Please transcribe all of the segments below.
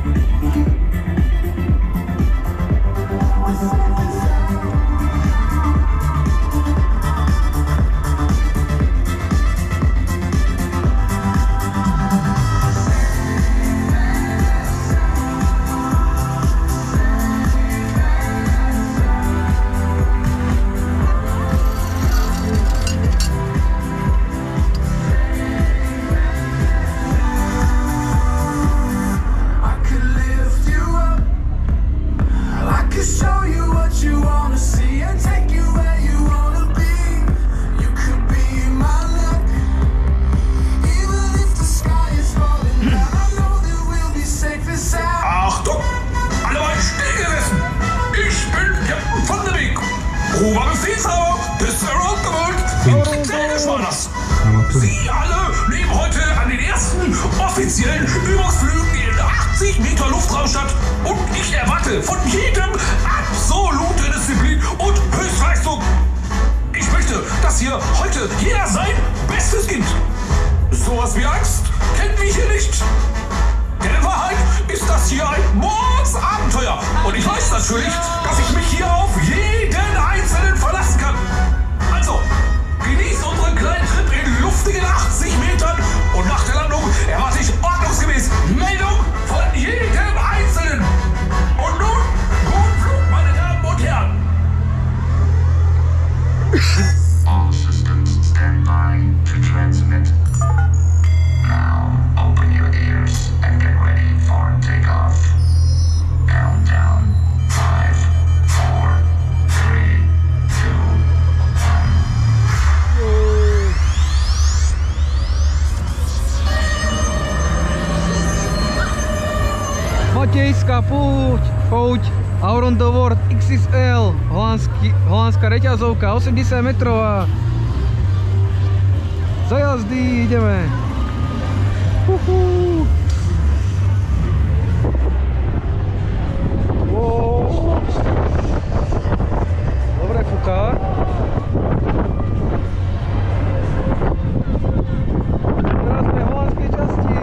Sie alle nehmen heute an den ersten offiziellen Übungsflügen in 80 Meter Luftraum statt und ich erwarte von jedem absolute Disziplin und Höchstleistung. Ich möchte, dass hier heute jeder sein Bestes gibt. Sowas wie Angst kennen wir hier nicht. Denn in Wahrheit ist das hier ein Mordsabenteuer. Und ich weiß natürlich, dass ich mich hier auf jeden Einzelnen verlassen kann. Also, genießt unseren kleinen Trip in luftigen 80 Metern und nach der Landung erwarte ich ordnungsgemäß Meldung von jedem Einzelnen. Und nun, guten Flug, meine Damen und Herren. All systems stand by to transmit. Now open your ears and get ready for takeoff. Countdown. 5, 4, 3, 2, 1. Matějská pouť Around the World XXL, holandská reťazovka, 80 metrová. Za jazdy ideme. Wow. Dobre fúka. Teraz sme v holandskej časti.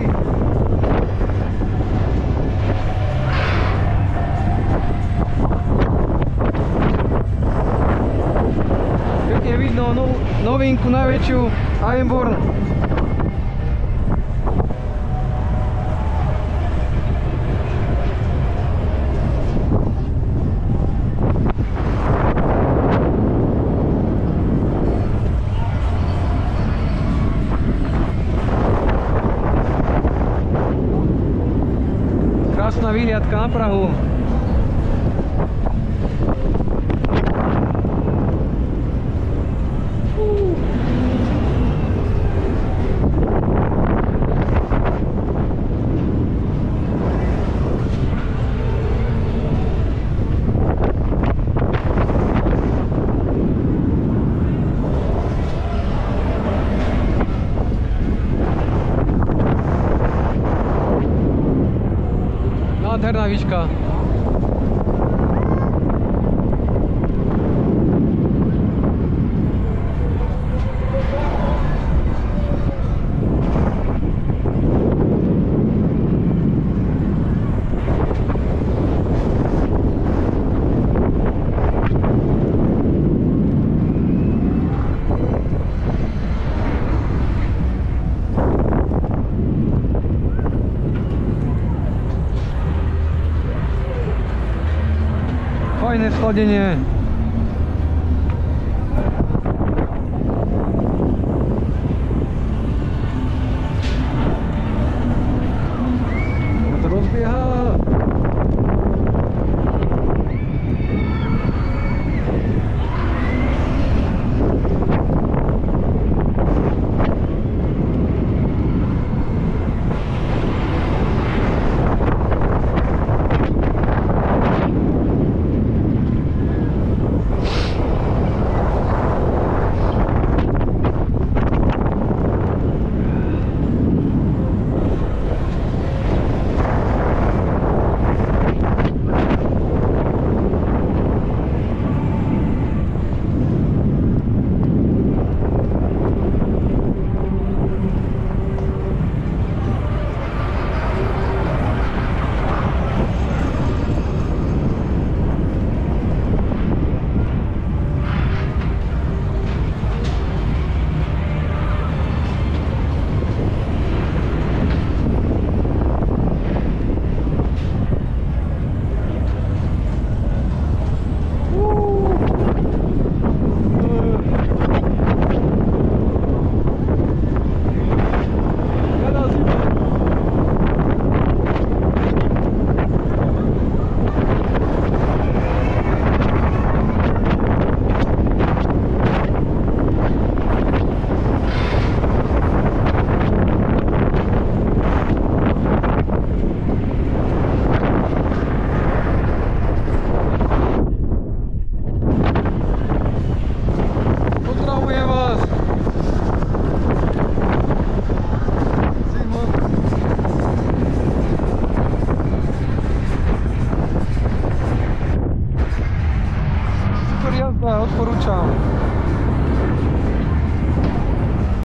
Pekne vidno novinku najväčšiu Ironborn. Krásna výhliadka na Prahu. Nádherná výška. Fajné schladenie. To rozbieha. To ja odporúčam.